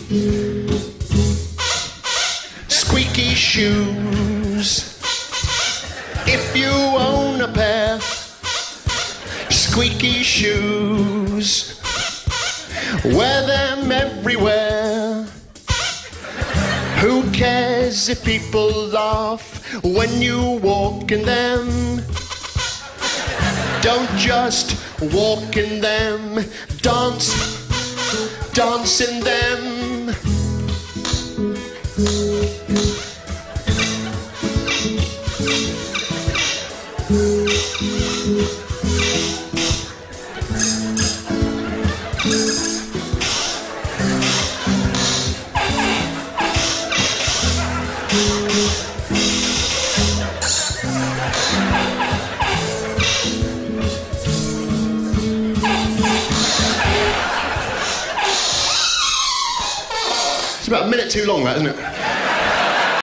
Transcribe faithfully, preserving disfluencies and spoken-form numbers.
Squeaky shoes. If you own a pair, squeaky shoes, wear them everywhere. Who cares if people laugh when you walk in them? Don't just walk in them, dance, dance in them. It's about a minute too long, that, isn't it?